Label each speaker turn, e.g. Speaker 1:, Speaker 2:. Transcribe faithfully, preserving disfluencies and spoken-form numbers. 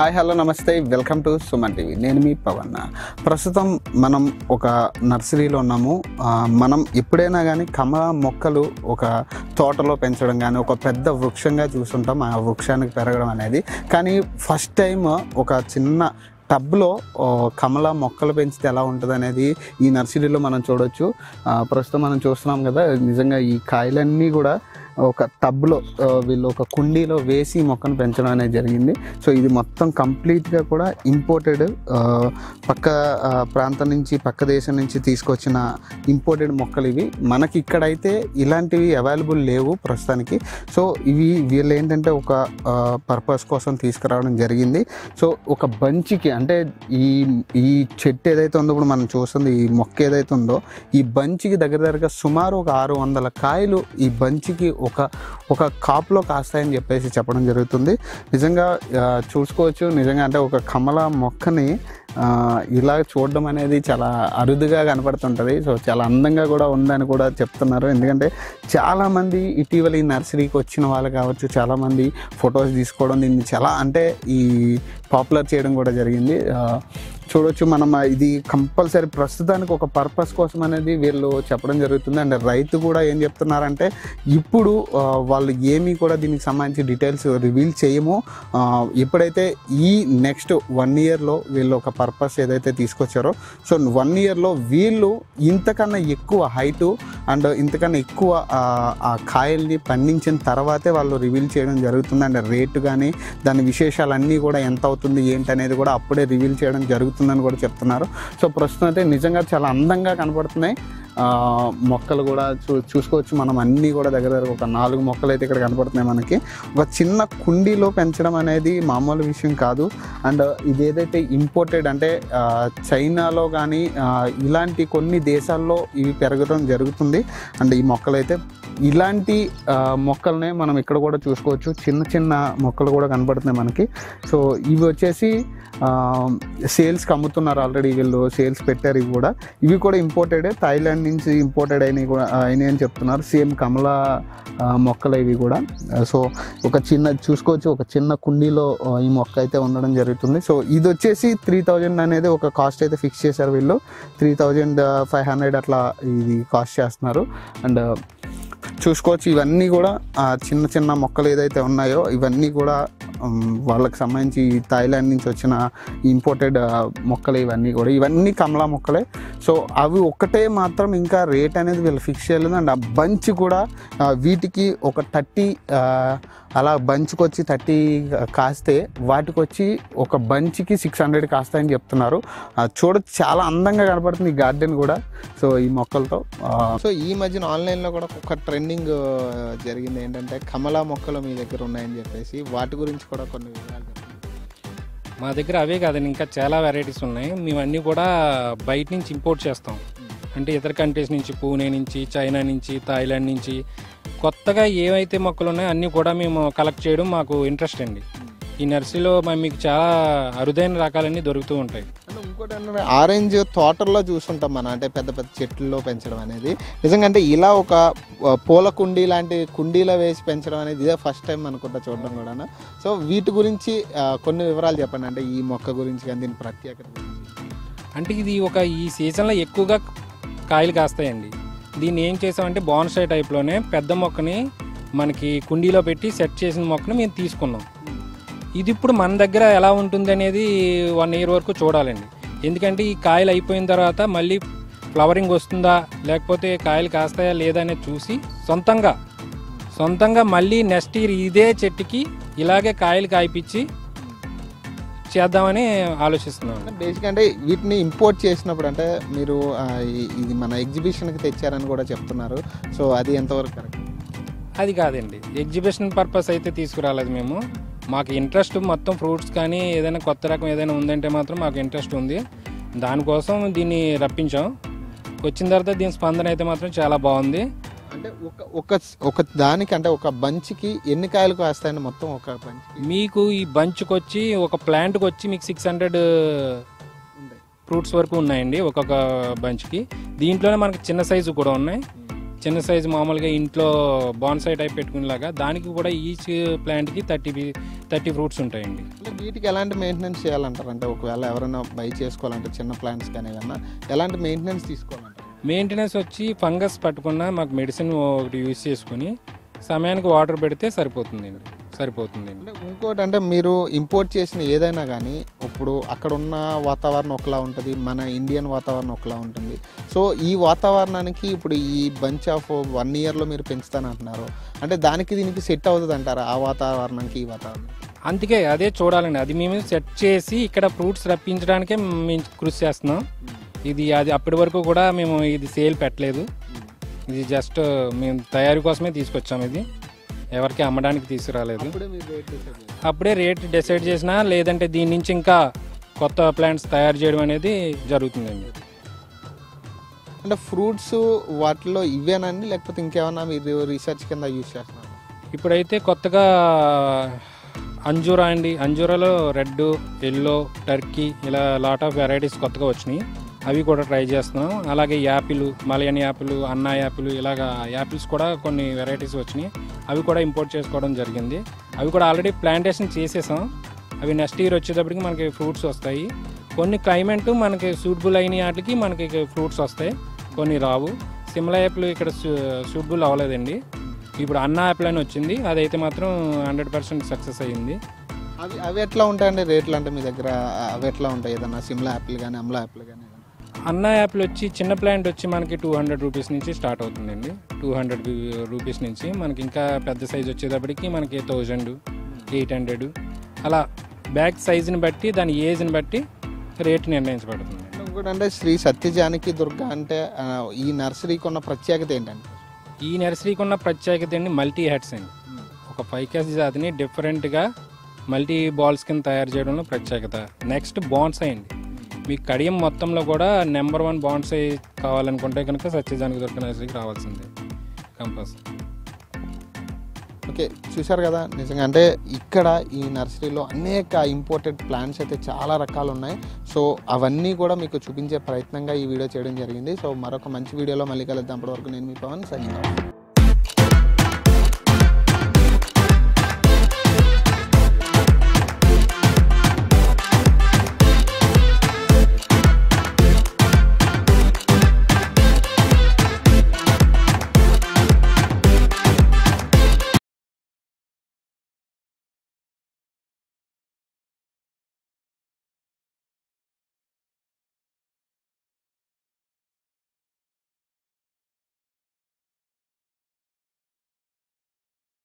Speaker 1: Hi hello నమస్తే welcome to Suman TV. నేను మీ పవన్. ప్రస్తుతం మనం ఒక నర్సరీలో ఉన్నాము. మనం ఎప్పుడైనా కానీ కమల మొక్కలు ఒక తోటలో పెంచడం కానీ ఒక పెద్ద వృక్షంగా చూస్తుంటాం, ఆ వృక్షానికి పెరగడం అనేది. కానీ ఫస్ట్ టైం ఒక చిన్న టబ్లో కమల మొక్కలు పెంచితే ఎలా ఉంటుంది అనేది ఈ నర్సరీలో మనం చూడవచ్చు. ప్రస్తుతం మనం చూస్తున్నాం కదా, నిజంగా ఈ కాయలన్నీ కూడా ఒక టబ్లో వీళ్ళు ఒక కుండీలో వేసి మొక్కను పెంచడం అనేది జరిగింది. సో ఇది మొత్తం కంప్లీట్గా కూడా ఇంపోర్టెడ్, పక్క ప్రాంతం నుంచి పక్క దేశం నుంచి తీసుకొచ్చిన ఇంపోర్టెడ్ మొక్కలు ఇవి. మనకి ఇక్కడైతే ఇలాంటివి అవైలబుల్ లేవు ప్రస్తుతానికి. సో ఇవి వీళ్ళు ఏంటంటే ఒక పర్పస్ కోసం తీసుకురావడం జరిగింది. సో ఒక బంచికి అంటే ఈ ఈ చెట్టు ఏదైతే ఉందో, ఇప్పుడు మనం చూస్తుంది ఈ మొక్క ఏదైతే ఉందో, ఈ బంచికి దగ్గర దగ్గరగా సుమారు ఒక ఆరు వందల కాయలు ఈ బంచికి ఒక ఒక కాపులో కాస్తాయని చెప్పేసి చెప్పడం జరుగుతుంది. నిజంగా చూసుకోవచ్చు. నిజంగా అంటే ఒక కమల మొక్కని ఇలా చూడడం అనేది చాలా అరుదుగా కనపడుతుంటుంది. సో చాలా అందంగా కూడా ఉందని కూడా చెప్తున్నారు. ఎందుకంటే చాలామంది ఇటీవల ఈ నర్సరీకి వచ్చిన వాళ్ళు కావచ్చు, చాలామంది ఫొటోస్ తీసుకోవడం, దీన్ని చాలా అంటే ఈ పాపులర్ చేయడం కూడా జరిగింది. చూడవచ్చు మనం. ఇది కంపల్సరీ ప్రస్తుతానికి ఒక పర్పస్ కోసం అనేది వీళ్ళు చెప్పడం జరుగుతుంది. అండ్ రైతు కూడా ఏం చెప్తున్నారంటే, ఇప్పుడు వాళ్ళు ఏమీ కూడా దీనికి సంబంధించి డీటెయిల్స్ రివీల్ చేయము. ఎప్పుడైతే ఈ నెక్స్ట్ వన్ ఇయర్లో వీళ్ళు ఒక పర్పస్ ఏదైతే తీసుకొచ్చారో, సో వన్ ఇయర్లో వీళ్ళు ఇంతకన్నా ఎక్కువ హైటు అండ్ ఇంతకన్నా ఎక్కువ ఆ కాయల్ని పండించిన తర్వాతే వాళ్ళు రివీల్ చేయడం జరుగుతుంది. అండ్ రేటు కానీ దాని విశేషాలన్నీ కూడా ఎంత అవుతుంది ఏంటి అనేది కూడా అప్పుడే రివీల్ చేయడం జరుగుతుందని కూడా చెప్తున్నారు. సో ప్రస్తుతం అయితే నిజంగా చాలా అందంగా కనపడుతున్నాయి మొక్కలు కూడా. చూ చూసుకోవచ్చు మనం. అన్నీ కూడా దగ్గర దగ్గర ఒక నాలుగు మొక్కలు అయితే ఇక్కడ కనపడుతున్నాయి మనకి. ఒక చిన్న కుండీలో పెంచడం అనేది మామూలు విషయం కాదు. అండ్ ఇది ఏదైతే ఇంపోర్టెడ్ అంటే చైనాలో కానీ ఇలాంటి కొన్ని దేశాల్లో ఇవి పెరగడం జరుగుతుంది. అండ్ ఈ మొక్కలు అయితే ఇలాంటి మొక్కలనే మనం ఇక్కడ కూడా చూసుకోవచ్చు. చిన్న చిన్న మొక్కలు కూడా కనపడుతున్నాయి మనకి. సో ఇవి వచ్చేసి సేల్స్కి అమ్ముతున్నారు. ఆల్రెడీ వీళ్ళు సేల్స్ పెట్టారు. ఇవి కూడా ఇవి కూడా ఇంపోర్టెడే, థాయిలాండ్ నుంచి ఇంపోర్టెడ్ అయినవి కూడా అయినాయి అని చెప్తున్నారు. సేమ్ కమల మొక్కలు ఇవి కూడా. సో ఒక చిన్న చూసుకోవచ్చు, ఒక చిన్న కుండీలో ఈ మొక్క అయితే ఉండడం జరుగుతుంది. సో ఇది వచ్చేసి త్రీ థౌజండ్ అనేది ఒక కాస్ట్ అయితే ఫిక్స్ చేశారు వీళ్ళు. త్రీ థౌజండ్ ఫైవ్ హండ్రెడ్ అట్లా ఇది కాస్ట్ చేస్తున్నారు. అండ్ చూసుకోవచ్చు ఇవన్నీ కూడా చిన్న చిన్న మొక్కలు ఏదైతే ఉన్నాయో ఇవన్నీ కూడా వాళ్ళకి సంబంధించి థాయిలాండ్ నుంచి వచ్చిన ఇంపోర్టెడ్ మొక్కలు ఇవన్నీ కూడా. ఇవన్నీ కమలా మొక్కలే. సో అవి ఒక్కటే మాత్రం ఇంకా రేట్ అనేది వీళ్ళు ఫిక్స్ చేయలేదు. అండ్ ఆ బంచ్ కూడా వీటికి ఒక థర్టీ అలా బంచ్కి వచ్చి థర్టీ కాస్తే వాటికి వచ్చి ఒక బంచ్కి సిక్స్ హండ్రెడ్ కాస్తాయని చెప్తున్నారు. చూడొచ్చు చాలా అందంగా కనపడుతుంది ఈ గార్డెన్ కూడా. సో ఈ మొక్కలతో. సో ఈ మధ్యన ఆన్లైన్లో కూడా ఒక ట్రెండింగ్ జరిగింది ఏంటంటే కమలా మొక్కలు మీ దగ్గర ఉన్నాయని చెప్పేసి. వాటి గురించి కూడా కొన్ని వివరాలు చెప్పండి.
Speaker 2: మా దగ్గర అవే కాదండి, ఇంకా చాలా వెరైటీస్ ఉన్నాయి. మేమన్నీ కూడా బయట నుంచి ఇంపోర్ట్ చేస్తాం. అంటే ఇతర కంట్రీస్ నుంచి, పూణే నుంచి, చైనా నుంచి, థాయిలాండ్ నుంచి కొత్తగా ఏవైతే మొక్కలు ఉన్నాయో అన్నీ కూడా మేము కలెక్ట్ చేయడం మాకు ఇంట్రెస్ట్ అండి. ఈ నర్సరీలో మీకు చాలా అరుదైన రకాలన్నీ దొరుకుతూ ఉంటాయి.
Speaker 1: అంటే ఇంకోటి అంటే ఆరెంజ్ తోటల్లో చూస్తుంటాం మనం, అంటే పెద్ద పెద్ద చెట్లలో పెంచడం అనేది. నిజంగా అంటే ఇలా ఒక పూల కుండీ లాంటి కుండీలో వేసి పెంచడం అనేది ఇదే ఫస్ట్ టైం అనుకుంటా చూడడం కూడా. సో వీటి గురించి కొన్ని వివరాలు చెప్పండి. అంటే ఈ మొక్క గురించి కానీ దీని ప్రత్యేకత గురించి.
Speaker 2: అంటే ఇది ఒక ఈ సీజన్లో ఎక్కువగా కాయలు కాస్తాయండి. దీన్ని ఏం చేసామంటే బాన్సాయ్ టైప్లోనే పెద్ద మొక్కని మనకి కుండీలో పెట్టి సెట్ చేసిన మొక్కని మేము తీసుకున్నాం. ఇది ఇప్పుడు మన దగ్గర ఎలా ఉంటుంది అనేది వన్ ఇయర్ వరకు చూడాలండి. ఎందుకంటే ఈ కాయలు అయిపోయిన తర్వాత మళ్ళీ ఫ్లవరింగ్ వస్తుందా లేకపోతే కాయలు కాస్తాయా లేదా అనేది చూసి సొంతంగా సొంతంగా మళ్ళీ నెక్స్ట్ ఇయర్ ఇదే చెట్టుకి ఇలాగే కాయలు కాయిపించి చేద్దామని ఆలోచిస్తున్నాను.
Speaker 1: బేసిక్ అంటే వీటిని ఇంపోర్ట్ చేసినప్పుడు అంటే మీరు ఇది మన ఎగ్జిబిషన్కి తెచ్చారని కూడా చెప్తున్నారు. సో అది ఎంతవరకు కరెక్ట్?
Speaker 2: అది కాదండి, ఎగ్జిబిషన్ పర్పస్ అయితే తీసుకురాలేదు మేము. మాకు ఇంట్రెస్ట్ మొత్తం ఫ్రూట్స్ కానీ ఏదైనా కొత్త రకం ఏదైనా ఉందంటే మాత్రం మాకు ఇంట్రెస్ట్ ఉంది. దానికోసం దీన్ని రప్పించాం. వచ్చిన తర్వాత దీని స్పందన అయితే మాత్రం చాలా బాగుంది.
Speaker 1: అంటే ఒక ఒక ఒక దానికి అంటే ఒక బంచ్కి ఎన్ని కాయలు కాస్తాయండి మొత్తం ఒక బంచ్?
Speaker 2: మీకు ఈ బంచ్కి వచ్చి ఒక ప్లాంట్కి వచ్చి మీకు సిక్స్ హండ్రెడ్ ఫ్రూట్స్ వరకు ఉన్నాయండి ఒక్కొక్క బంచ్కి. దీంట్లోనే మనకి చిన్న సైజు కూడా ఉన్నాయి. చిన్న సైజు మామూలుగా ఇంట్లో బాన్సాయ్ టైప్ పెట్టుకునేలాగా దానికి కూడా ఈచ్ ప్లాంట్కి థర్టీ థర్టీ ఫ్రూట్స్ ఉంటాయండి.
Speaker 1: వీటికి ఎలాంటి మెయింటెనెన్స్ చేయాలంటారు? అంటే ఒకవేళ ఎవరైనా బై చేసుకోవాలంటే చిన్న ప్లాంట్స్ కానీ ఏమన్నా ఎలాంటి మెయింటెనెన్స్ తీసుకోవాలంటారు?
Speaker 2: మెయింటెనెన్స్ వచ్చి ఫంగస్ పట్టుకున్న మాకు మెడిసిన్ ఒకటి యూజ్ చేసుకుని సమయానికి వాటర్ పెడితే సరిపోతుందండి సరిపోతుందండి
Speaker 1: అంటే ఇంకోటి అంటే మీరు ఇంపోర్ట్ చేసిన ఏదైనా కానీ ఇప్పుడు అక్కడ ఉన్న వాతావరణం ఒకలా ఉంటుంది, మన ఇండియన్ వాతావరణం ఒకలా ఉంటుంది. సో ఈ వాతావరణానికి ఇప్పుడు ఈ బంచ్ ఆఫ్ వన్ ఇయర్లో మీరు పెంచుతానంటున్నారు అంటే దానికి దీనికి సెట్ అవుతుంది అంటారా? ఆ వాతావరణానికి ఈ వాతావరణం
Speaker 2: అందుకే అదే చూడాలండి. అది మేము సెట్ చేసి ఇక్కడ ఫ్రూట్స్ రప్పించడానికే మేము కృషి చేస్తున్నాం. ఇది అది అప్పటి వరకు కూడా మేము ఇది సేల్ పెట్టలేదు. ఇది జస్ట్ మేము తయారీ కోసమే తీసుకొచ్చాము. ఇది ఎవరికి అమ్మడానికి తీసుకురాలేదు. అప్పుడే రేట్ డిసైడ్ చేసినా లేదంటే దీని నుంచి ఇంకా కొత్త ప్లాంట్స్ తయారు చేయడం అనేది జరుగుతుందండి.
Speaker 1: అంటే ఫ్రూట్స్ వాటిలో ఇవేనండి లేకపోతే ఇంకేమన్నా మీరు రీసెర్చ్ కింద యూజ్ చేస్తున్నారు?
Speaker 2: ఇప్పుడైతే కొత్తగా అంజూరా అండి, అంజూరాలో రెడ్, ఎల్లో, టర్కీ ఇలా లాట్ ఆఫ్ వెరైటీస్ కొత్తగా వచ్చినాయి. అవి కూడా ట్రై చేస్తున్నాం. అలాగే apple, Malayan apple, Anna apple ఇలాగా యాపిల్స్ కూడా కొన్ని వెరైటీస్ వచ్చినాయి. అవి కూడా ఇంపోర్ట్ చేసుకోవడం జరిగింది. అవి కూడా ఆల్రెడీ ప్లాంటేషన్ చేసేసాం. అవి నెక్స్ట్ ఇయర్ వచ్చేటప్పటికి మనకి ఫ్రూట్స్ వస్తాయి. కొన్ని క్లైమేట్ మనకి సూటబుల్ అయిన వాటికి మనకి ఫ్రూట్స్ వస్తాయి, కొన్ని రావు. సిమ్లా యాపిల్ ఇక్కడ సూటబుల్ అవ్వలేదండి. ఇప్పుడు అన్నా యాపిల్ అని వచ్చింది, అదైతే మాత్రం హండ్రెడ్ పర్సెంట్ సక్సెస్ అయ్యింది.
Speaker 1: అవి అవి ఎట్లా ఉంటాయండి రేట్లు? అంటే మీ దగ్గర అవి ఎట్లా ఉంటాయి? ఏదన్నా సిమ్లా యాపిల్ కానీ అమ్లా యాపిల్ కానీ?
Speaker 2: అన్నా యాపిల్ వచ్చి చిన్న ప్లాంట్ వచ్చి మనకి టూ హండ్రెడ్ రూపీస్ నుంచి స్టార్ట్ అవుతుందండి. టూ హండ్రెడ్ రూపీస్ నుంచి మనకి ఇంకా పెద్ద సైజ్ వచ్చేటప్పటికి మనకి థౌజండ్, ఎయిట్ హండ్రెడ్ అలా బ్యాగ్ సైజుని బట్టి దాని ఏజ్ని బట్టి రేట్ నిర్ణయించబడుతుంది.
Speaker 1: ఇంకోటి అంటే శ్రీ సత్యజానకి దుర్గా అంటే ఈ నర్సరీకి ఉన్న ప్రత్యేకత ఏంటంటే?
Speaker 2: ఈ నర్సరీకి ఉన్న ప్రత్యేకత అండి మల్టీ హెడ్స్ అండి. ఒక ఫైకస్ జాతిని డిఫరెంట్గా మల్టీ బాల్స్ కింద తయారు చేయడంలో ప్రత్యేకత. నెక్స్ట్ బాన్సాయ్ అండి. మీకు కడియం మొత్తంలో కూడా నెంబర్ వన్ బాన్సాయ్ కావాలనుకుంటే కనుక సత్యజానకి దుర్గా నర్సరీకి రావాల్సిందే కంపల్సరీ.
Speaker 1: ఓకే, చూశారు కదా, నిజంగా అంటే ఇక్కడ ఈ నర్సరీలో అనేక ఇంపోర్టెడ్ ప్లాంట్స్ అయితే చాలా రకాలు ఉన్నాయి. సో అవన్నీ కూడా మీకు చూపించే ప్రయత్నంగా ఈ వీడియో చేయడం జరిగింది. సో మరొక మంచి వీడియోలో మళ్ళీ కలుద్దాం. అప్పటి వరకు నేను మీ పవన్ సైనింగ్ ఆఫ్.